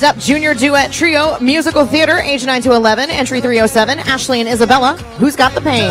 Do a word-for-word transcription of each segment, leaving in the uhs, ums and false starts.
up, Junior Duet Trio Musical Theater, age nine to eleven, entry three oh seven, Ashley and Isabella. Who's got the pain?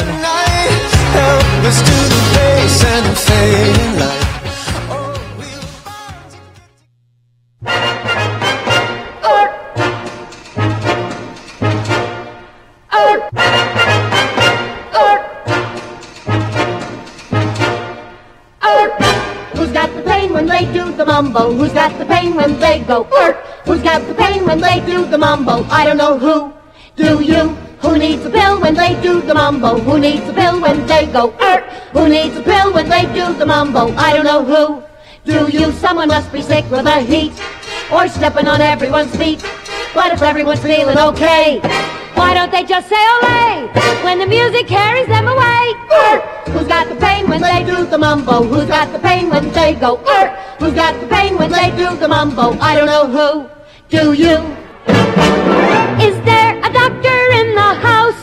Who's got the pain when they do the mambo? Who's got the pain when they go er? Who's got the pain when they do the mambo? I don't know who. Do you? Who needs a pill when they do the mambo? Who needs a pill when they go er? Who needs a pill when they do the mambo? I don't know who. Do you? Someone must be sick with the heat or stepping on everyone's feet. But if everyone's feeling okay, why don't they just say olé when the music carries them away? Er, who's got the pain when they do the mambo? Who's got the pain when they go er? Who's got the pain when they do the mambo? I don't know who. Do you? Is there a doctor in the house?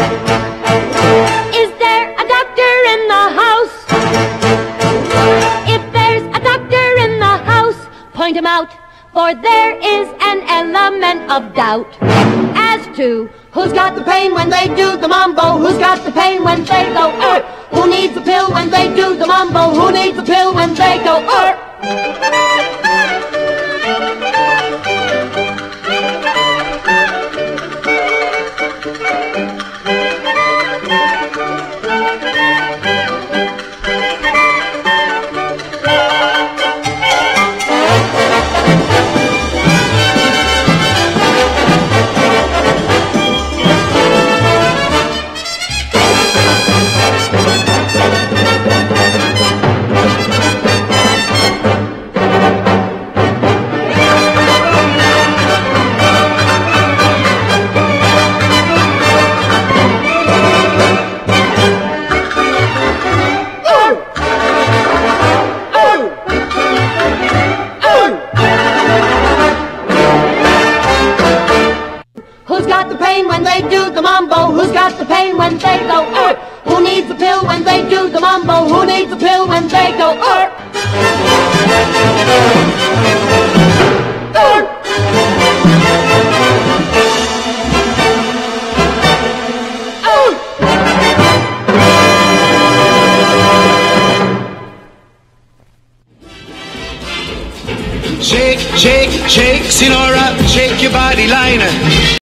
Is there a doctor in the house? If there's a doctor in the house, point him out, for there is an element of doubt as to who's got the pain when they do the mambo. Who's got the pain when they go er? Who needs a pill when they do the mambo? Who needs a pill when they go er? Who's got the pain when they do the mambo? Who's got the pain when they go er? Who needs a pill when they do the mambo? Who needs a pill when they go er? Er. Shake, shake, shake, Sinora, shake your body liner.